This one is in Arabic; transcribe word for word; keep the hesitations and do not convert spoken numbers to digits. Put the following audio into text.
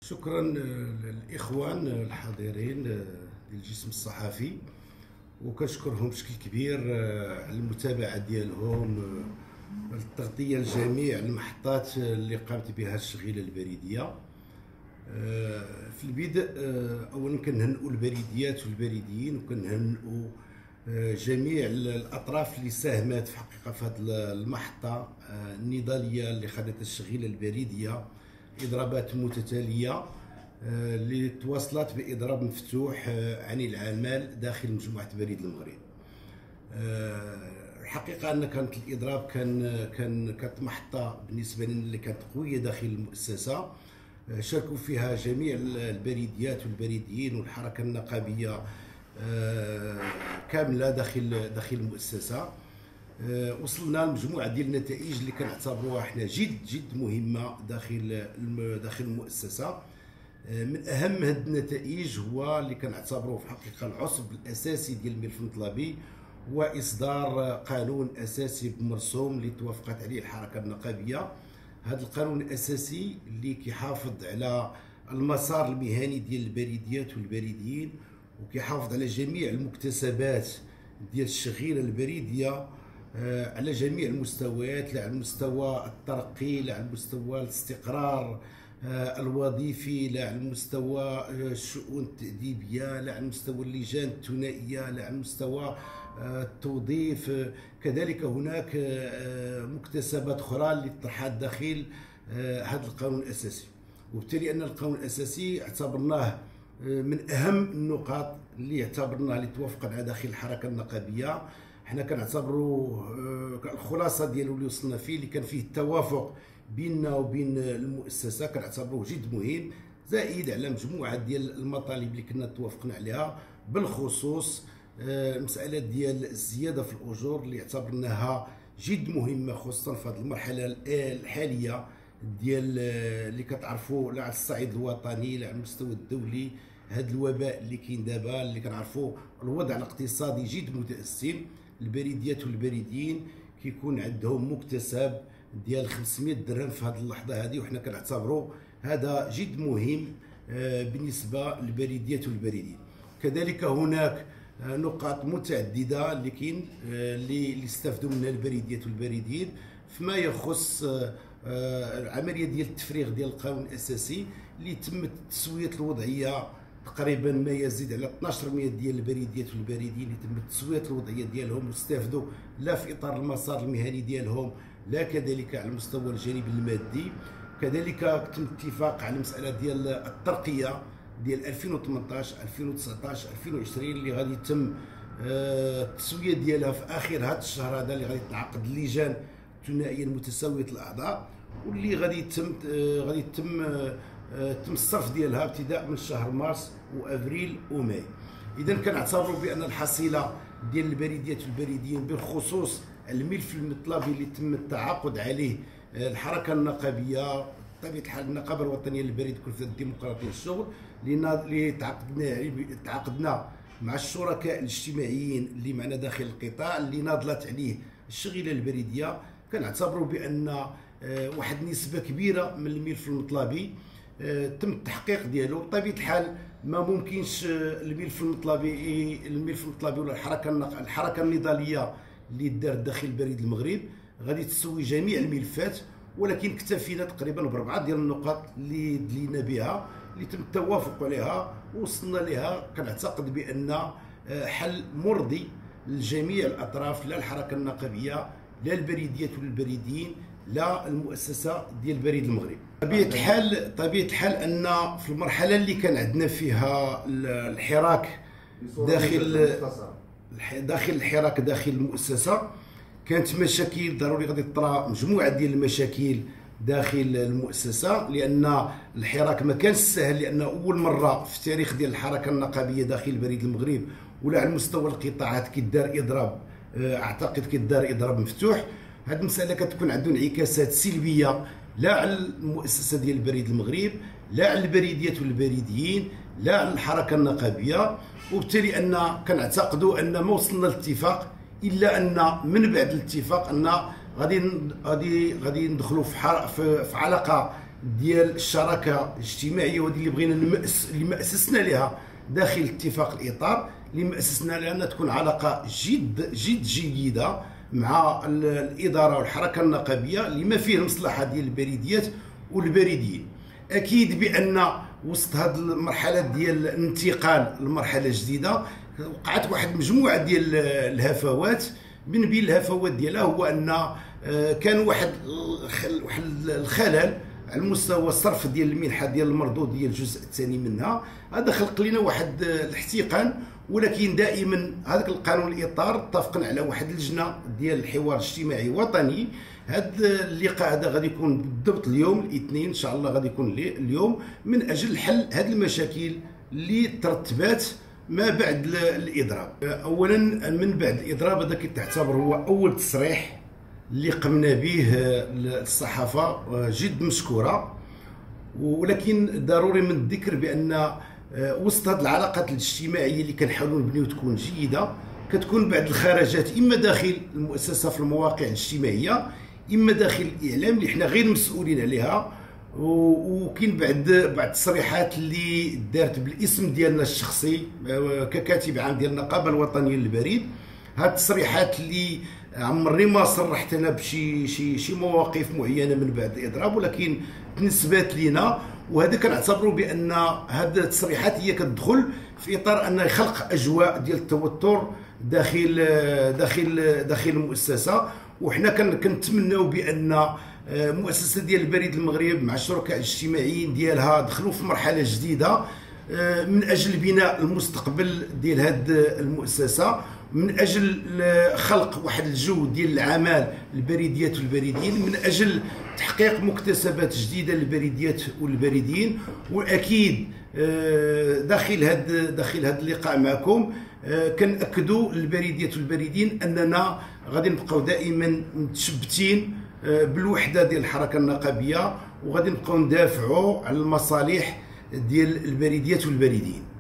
شكرا للاخوان الحاضرين ديال الجسم الصحفي، وكنشكرهم بشكل كبير على المتابعه ديالهم، التغطيه لجميع المحطات اللي قامت بها الشغيله البريديه. في البدء اولا كنهنئوا البريديات والبريديين، وكنهنئوا جميع الاطراف اللي ساهمت في حقيقه في هذه المحطه النضاليه اللي خدت الشغيله البريديه، اضرابات متتاليه اللي تواصلت باضراب مفتوح عن العمل داخل مجموعه بريد المغرب. الحقيقه ان كانت الاضراب كان كان كانت محطه بالنسبه لنا اللي كانت قويه داخل المؤسسه، شاركوا فيها جميع البريديات والبريديين والحركه النقابيه كامله داخل داخل المؤسسه. وصلنا لمجموعه ديال النتائج اللي كنعتبروها احنا جد جد مهمه داخل داخل المؤسسه. من اهم هذه النتائج هو اللي كنعتبروه في الحقيقه العصب الاساسي ديال الملف المطلبي، هو اصدار قانون اساسي بمرسوم اللي توافقت عليه الحركه النقابيه. هذا القانون الاساسي اللي كيحافظ على المسار المهني ديال البريديات والبريديين، وكيحافظ على جميع المكتسبات ديال الشغيله البريديه على جميع المستويات، لا على مستوى الترقي، لا على مستوى الاستقرار الوظيفي، لا على مستوى الشؤون التأديبية، لا على مستوى اللجان الثنائية، لا على مستوى التوظيف. كذلك هناك مكتسبات أخرى اللي طرحت داخل هذا القانون الأساسي، وبالتالي أن القانون الأساسي اعتبرناه من أهم النقاط اللي اعتبرناها اللي توافقت على داخل الحركة النقابية. حنا كنعتبروا الخلاصه ديالو اللي وصلنا فيه اللي كان فيه التوافق بيننا وبين المؤسسه كنعتبروه جد مهم، زائد على مجموعه ديال المطالب اللي كنا توافقنا عليها، بالخصوص المساله ديال الزياده في الاجور اللي اعتبرناها جد مهمه، خصوصا في هذه المرحله الحاليه ديال اللي كتعرفوا لا على الصعيد الوطني لا على المستوى الدولي. هذا الوباء اللي كاين دابا اللي كنعرفوا الوضع الاقتصادي جد متأزم، البريديات والبريديين كيكون عندهم مكتسب ديال خمسمائة درهم في هذه اللحظه هذه، وحنا كنعتبروا هذا جد مهم بالنسبه للبريديات والبريديين. كذلك هناك نقاط متعدده اللي كاين اللي استفدوا منها البريديات والبريديين فيما يخص العمليه ديال التفريغ ديال القانون الاساسي اللي تم تسويه الوضعيه تقريبا ما يزيد على اثناش بالمئة ديال البريديات والبريديين اللي تم تسويه الوضعيه ديالهم واستفدوا لا في اطار المسار المهني ديالهم لا كذلك على المستوى الجانب المادي. كذلك تم الاتفاق على المساله ديال الترقيه ديال ألفين وثمنطاش ألفين وتسعطاش ألفين وعشرين اللي غادي يتم التسويه ديالها في اخر هذا الشهر هذا، اللي غادي تنعقد اللجان الثنائيه المتساويه الاعضاء، واللي غادي يتم غادي يتم تم الصرف ديالها ابتداء من شهر مارس وافريل وماي. اذا كنعتبروا بان الحصيله ديال البريديات والبريديين بالخصوص الملف المطلبي اللي تم التعاقد عليه الحركه النقابيه بطبيعه الحال النقابه الوطنيه للبريد والكلفه الديمقراطيه للشغل اللي تعاقدنا تعاقدنا مع الشركاء الاجتماعيين اللي معنا داخل القطاع اللي ناضلت عليه الشغيله البريديه. كنعتبروا بان واحد النسبه كبيره من الملف المطلبي تم التحقيق ديالو. بطبيعه الحال ما ممكنش الملف المطلبي الملف المطلبي ولا الحركه الحركه النضاليه اللي دارت داخل بريد المغرب غادي تسوي جميع الملفات، ولكن اكتفينا تقريبا باربعه ديال النقاط اللي دلينا بها اللي تم التوافق عليها ووصلنا لها. كنعتقد بان حل مرضي لجميع الاطراف، لا الحركه النقابيه لا البريديات والبريديين لا المؤسسه ديال بريد المغرب. طبيعه الحال طبيعه الحال ان في المرحله اللي كان عندنا فيها الحراك داخل داخل الحراك داخل المؤسسه كانت مشاكل ضروري غادي تطرا مجموعه ديال المشاكل داخل المؤسسه، لان الحراك ما كانش سهل، لان اول مره في التاريخ ديال الحركه النقابيه داخل بريد المغرب ولا على مستوى القطاعات كيدار اضراب، اعتقد كيدار اضراب مفتوح. هذه المساله كتكون عنده انعكاسات سلبيه لا على المؤسسه ديال بريد المغرب لا على البريديات والبريديين لا على الحركه النقابيه، وبالتالي ان كنعتقدوا ان ما وصلنا لاتفاق الا ان من بعد الاتفاق ان غادي غادي غادي ندخلوا في, في, في علاقه ديال الشراكه الاجتماعيه، وهذه اللي بغينا نمأس اللي مأسسنا لها داخل اتفاق الاطار، اللي مأسسنا لها انها تكون علاقه جد جد جيده مع الاداره والحركه النقابيه لما فيه المصلحه ديال البريديات والبريديين. اكيد بان وسط هذه المرحله ديال الانتقال لمرحله جديده وقعت واحد المجموعه ديال الهفوات. من بين الهفوات ديالها هو ان كان واحد واحد الخلل على مستوى الصرف ديال المنحه ديال المردود ديال الجزء الثاني منها. هذا خلق لنا واحد الاحتقان، ولكن دائما هذاك القانون الاطار اتفقنا على واحد اللجنه ديال الحوار الاجتماعي الوطني. هذا اللقاء هذا غادي يكون بالضبط اليوم الاثنين ان شاء الله، غادي يكون اليوم من اجل حل هذه المشاكل اللي ترتبات ما بعد الاضراب. اولا من بعد الاضراب هذا كيتعتبر هو اول تصريح اللي قمنا به الصحافه، جد مشكوره، ولكن ضروري من الذكر بان وسط هذه العلاقات الاجتماعيه اللي كنحاولوا نبنيو تكون جيده، كتكون بعض الخرجات اما داخل المؤسسه في المواقع الاجتماعيه، اما داخل الاعلام اللي حنا غير مسؤولين عليها. وكاين بعد بعض التصريحات اللي دارت بالاسم ديالنا الشخصي ككاتب عام ديال النقابه الوطنيه للبريد. هاد التصريحات اللي عمرني ما صرحت انا بشي شي شي مواقف معينه من بعد الاضراب، ولكن تنسبات لينا، وهذا كنعتبروا بان هاد التصريحات هي كتدخل في اطار ان يخلق اجواء ديال التوتر داخل داخل داخل المؤسسه. وحنا كنتمناو بان مؤسسه ديال البريد المغرب مع الشركاء الاجتماعيين ديالها دخلوا في مرحله جديده من اجل بناء المستقبل ديال هذه المؤسسه، من اجل خلق واحد الجو ديال العمل البريديات والبريديين، من اجل تحقيق مكتسبات جديده للبريديات والبريديين. واكيد داخل هذا داخل هذا اللقاء معكم كنأكدوا للبريديات والبريديين اننا غادي نبقاو دائما متشبتين بالوحده ديال الحركه النقابيه، وغادي نبقاو ندافعوا على المصالح ديال البريديات والبريديين.